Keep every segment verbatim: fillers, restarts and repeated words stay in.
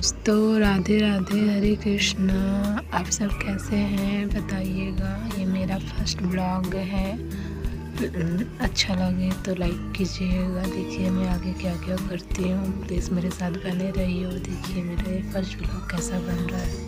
दोस्तों राधे राधे, हरे कृष्णा। आप सब कैसे हैं बताइएगा। ये मेरा फर्स्ट ब्लॉग है। अच्छा लगे तो लाइक कीजिएगा। देखिए मैं आगे क्या क्या करती हूँ, प्लीज़ मेरे साथ बने रहिए और देखिए मेरा फर्स्ट ब्लॉग कैसा बन रहा है।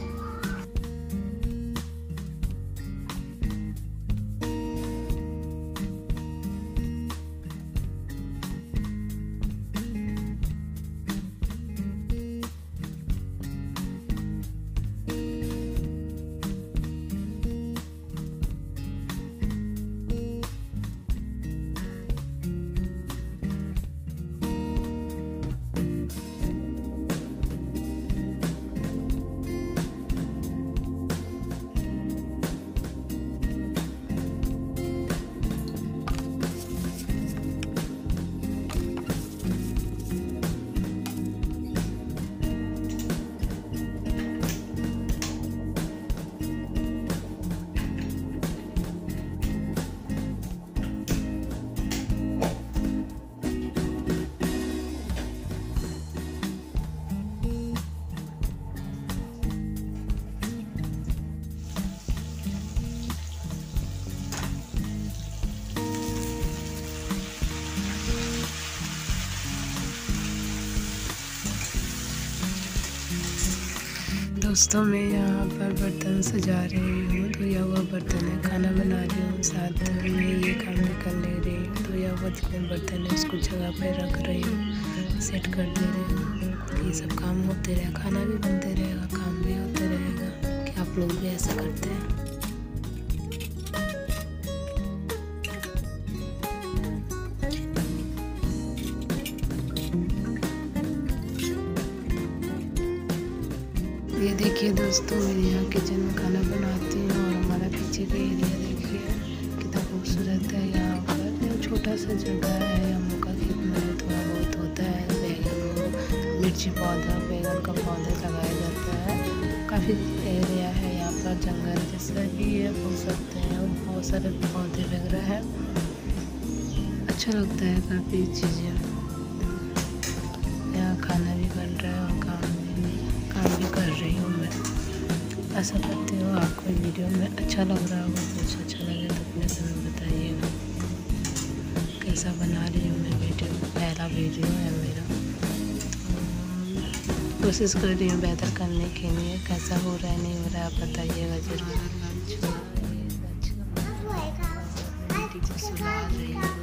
दोस्तों मैं यहाँ पर बर्तन सजा रही हूँ। धोया हुआ बर्तन है, खाना बना रही हूँ, साथ में ये काम भी कर ले रही हूँ। धोया हुआ जितने बर्तन है उसको जगह पर रख रही हूँ, सेट कर दे रही हूँ। ये सब काम होते रहे, खाना भी बनते रहेगा, काम भी होते रहेगा। कि आप लोग भी ऐसा करते हैं। ये देखिए दोस्तों, मैं यहाँ किचन में खाना बनाती हूँ और हमारा पीछे का एरिया देखिए कितना खूबसूरत है। यहाँ पर छोटा सा जगह है, हम लोग का खेत में थोड़ा बहुत होता है। बैगन, मिर्ची पौधा, बैगन का पौधा लगाया जाता है। काफ़ी एरिया है यहाँ पर, जंगल जैसा भी है बोल सकते हैं। और बहुत सारे पौधे वगैरह है, अच्छा लगता है काफ़ी चीज़ें। यहाँ खाना भी बन रहा है और काम भी काम भी कर रही हूँ मैं। ऐसा करती हूँ। आपको वीडियो में अच्छा लग रहा होगा, कुछ अच्छा लगे तो अपने समय बताइएगा। कैसा बना रही हूँ मैं वीडियो, पहला वीडियो है मेरा, तो कोशिश कर रही हूँ बेहतर करने के लिए। कैसा हो रहा है नहीं हो रहा है आप बताइएगा जरूर। सुला रही हूँ।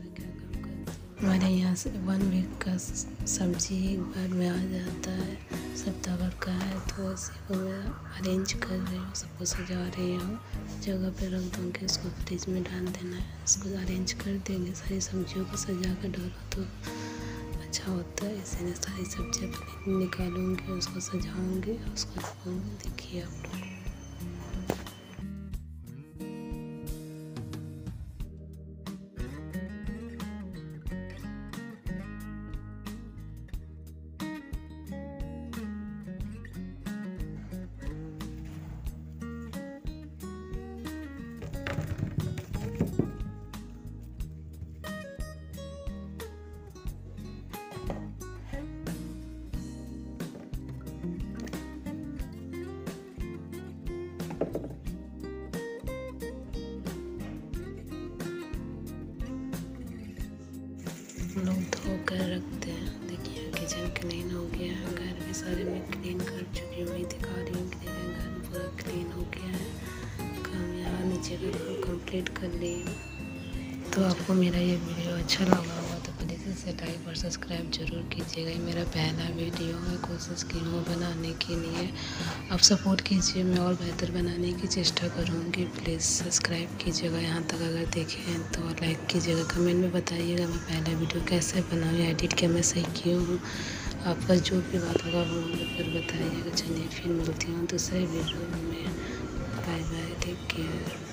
हमारे यहाँ से वन वीक का सब्जी एक बार में आ जाता है। सप्ताह भर का है, तो इसी को मैं अरेंज कर रही हूँ, सबको सजा रही हूँ। जगह पे रख दूँगी, उसको फ्रिज में डाल देना है। इसको अरेंज कर देंगे, सारी सब्जियों को सजा कर डालो तो अच्छा होता है। इसलिए सारी सब्जियाँ निकालूँगी, उसको सजाऊँगी, उसको रखूँगी। देखिए आप लोग लोग धो कर रखते हैं। देखिए किचन क्लीन हो गया है, घर भी सारे मैं क्लीन कर चुकी हूँ। मैं दिखा रही हूँ कि घर पूरा क्लीन हो गया है। काम यहाँ नीचे का काम कंप्लीट कर ली हूँ। तो आपको मेरा ये वीडियो अच्छा लगा होगा तो प्लीज़ इसे लाइक और सब्सक्राइब जरूर कीजिएगा। ये मेरा पहला वीडियो है, कोशिश की हूँ बनाने के लिए। आप सपोर्ट कीजिए, मैं और बेहतर बनाने की चेष्टा करूँगी। प्लीज़ सब्सक्राइब कीजिएगा, यहाँ तक अगर देखे हैं तो लाइक कीजिएगा। कमेंट में बताइएगा मैं पहला वीडियो कैसे बनाऊँ, एडिट क्या मैं सही की हूँ। आपका जो भी बात होगा वो मुझे फिर बताइएगा। चलिए फिर मिलती हूँ दूसरे वीडियो में। Bye bye, take care.